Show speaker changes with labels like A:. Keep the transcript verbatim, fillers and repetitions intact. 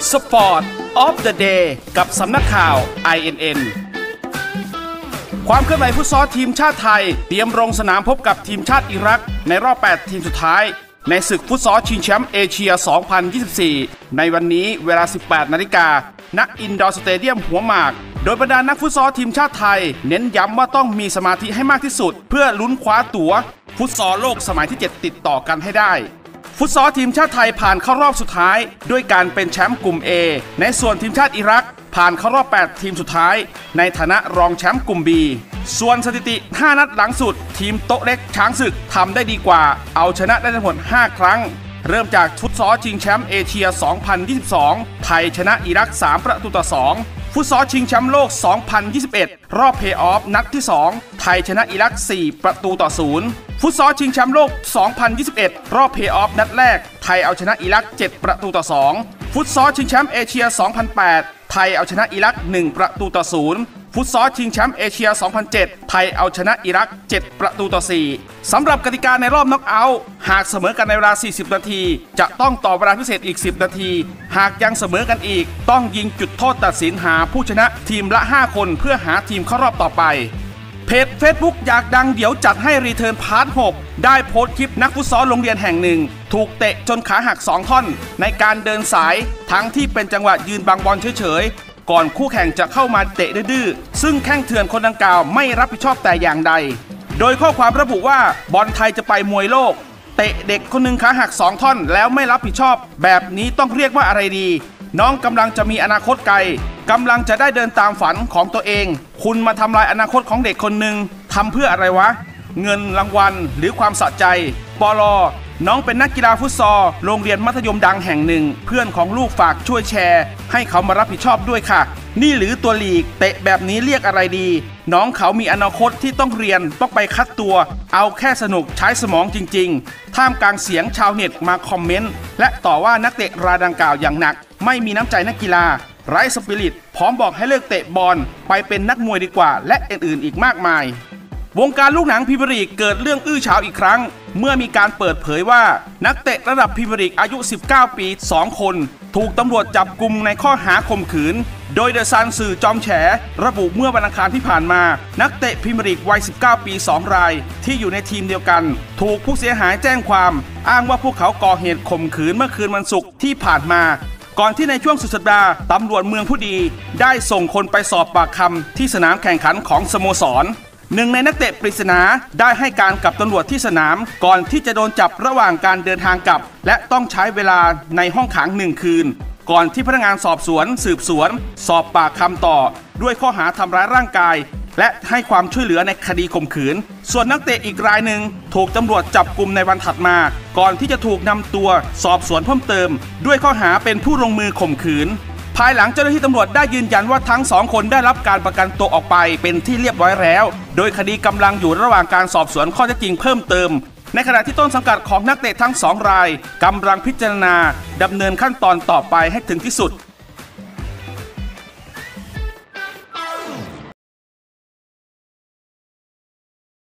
A: Sport of the Day กับสำนักข่าว ไอ เอ็น เอ็น ความเคลื่อนไหวฟุตซอลทีมชาติไทยเตรียมลงสนามพบกับทีมชาติอิรักในรอบแปดทีมสุดท้ายในศึกฟุตซอลชิงแชมป์เอเชีย สองพันยี่สิบสี่ ในวันนี้เวลา สิบแปดนาฬิกา ณ อินดอร์สเตเดียมหัวหมากโดยบรรดานักฟุตซอลทีมชาติไทยเน้นย้ำว่าต้องมีสมาธิให้มากที่สุดเพื่อลุ้นคว้าตั๋วฟุตซอลโลกสมัยที่เจ็ดติดต่อกันให้ได้ฟุตซอลทีมชาติไทยผ่านเข้ารอบสุดท้ายด้วยการเป็นแชมป์กลุ่ม A ในส่วนทีมชาติอิรักผ่านเข้ารอบแปดทีมสุดท้ายในฐานะรองแชมป์กลุ่ม B ส่วนสถิติห้านัดหลังสุดทีมโต๊ะเล็กช้างศึกทำได้ดีกว่าเอาชนะได้ทั้งหมดห้าครั้งเริ่มจากฟุตซอลชิงแชมป์เอเชีย สองพันยี่สิบสอง ไทยชนะอิรักสามประตูต่อสองฟุตซอลชิงแชมป์โลก สองพันยี่สิบเอ็ด รอบเพลย์ออฟนัดที่สองไทยชนะอิรักสี่ประตูต่อศูนย์ฟุตซอลชิงแชมป์โลก สองพันยี่สิบเอ็ด รอบเพลย์ออฟนัดแรกไทยเอาชนะอิรักเจ็ดประตูต่อสองฟุตซอลชิงแชมป์เอเชีย สองพันแปด ไทยเอาชนะอิรักหนึ่งประตูต่อศูนย์ฟุตซอลชิงแชมป์เอเชีย สองพันเจ็ด ไทยเอาชนะอิรักเจ็ดประตูต่อสี่สำหรับกติกาในรอบน็อกเอาท์หากเสมอกันในเวลาสี่สิบนาทีจะต้องต่อเวลาพิเศษอีกสิบนาทีหากยังเสมอกันอีกต้องยิงจุดโทษตัดสินหาผู้ชนะทีมละห้าคนเพื่อหาทีมเข้ารอบต่อไปเพจ Facebook อยากดังเดี๋ยวจัดให้รีเทิร์นพาร์ทหกได้โพสต์คลิปนักฟุตซอลโรงเรียนแห่งหนึ่งถูกเตะจนขาหักสองท่อนในการเดินสายทั้งที่เป็นจังหวะยืนบังบอลเฉยๆก่อนคู่แข่งจะเข้ามาเตะดื้อๆซึ่งแข้งเถื่อนคนดังกล่าวไม่รับผิดชอบแต่อย่างใดโดยข้อความระบุว่าบอลไทยจะไปมวยโลกเตะเด็กคนหนึ่งขาหักสองท่อนแล้วไม่รับผิดชอบแบบนี้ต้องเรียกว่าอะไรดีน้องกำลังจะมีอนาคตไกลกำลังจะได้เดินตามฝันของตัวเองคุณมาทำลายอนาคตของเด็กคนหนึ่งทำเพื่ออะไรวะเงินรางวัลหรือความสะใจปลน้องเป็นนักกีฬาฟุตซอลโรงเรียนมัธยมดังแห่งหนึ่งเพื่อนของลูกฝากช่วยแชร์ให้เขามารับผิดชอบด้วยค่ะนี่หรือตัวลีกเตะแบบนี้เรียกอะไรดีน้องเขามีอนาคตที่ต้องเรียนต้องไปคัดตัวเอาแค่สนุกใช้สมองจริงๆท่ามกลางเสียงชาวเน็ตมาคอมเมนต์และต่อว่านักเตะรายดังกล่าวอย่างหนักไม่มีน้ำใจนักกีฬาไร้สปิริตพร้อมบอกให้เลิกเตะบอลไปเป็นนักมวยดีกว่าและอื่นๆอีกมากมายวงการลูกหนังพรีเมียร์ลีกเกิดเรื่องอื้อฉาวอีกครั้งเมื่อมีการเปิดเผยว่านักเตะระดับพรีเมียร์ลีกอายุสิบเก้าปีสองคนถูกตำรวจจับกุมในข้อหาข่มขืนโดยเดอะซันสื่อจอมแฉระบุเมื่อวันอังคารที่ผ่านมานักเตะพรีเมียร์ลีกวัยสิบเก้าปีสองรายที่อยู่ในทีมเดียวกันถูกผู้เสียหายแจ้งความอ้างว่าพวกเขาก่อเหตุข่มขืนเมื่อคืนวันศุกร์ที่ผ่านมาก่อนที่ในช่วงสุดสัปดาห์ตำรวจเมืองผู้ดีได้ส่งคนไปสอบปากคำที่สนามแข่งขันของสโมสรหนึ่งในนักเตะปริศนาได้ให้การกับตำรวจที่สนามก่อนที่จะโดนจับระหว่างการเดินทางกลับและต้องใช้เวลาในห้องขังหนึ่งคืนก่อนที่พนักงานสอบสวนสืบสวนสอบปากคำต่อด้วยข้อหาทำร้ายร่างกายและให้ความช่วยเหลือในคดีข่มขืนส่วนนักเตะอีกรายหนึ่งถูกตำรวจจับกุมในวันถัดมาก่อนที่จะถูกนำตัวสอบสวนเพิ่มเติมด้วยข้อหาเป็นผู้ลงมือข่มขืนภายหลังเจ้าหน้าที่ตำรวจได้ยืนยันว่าทั้งสองคนได้รับการประกันตัวออกไปเป็นที่เรียบร้อยแล้วโดยคดีกำลังอยู่ระหว่างการสอบสวนข้อเท็จจริงเพิ่มเติมในขณะที่ต้นสังกัดของนักเตะทั้งสองรายกำลังพิจารณาดำเนินขั้นตอนต่อไปให้ถึงที่สุด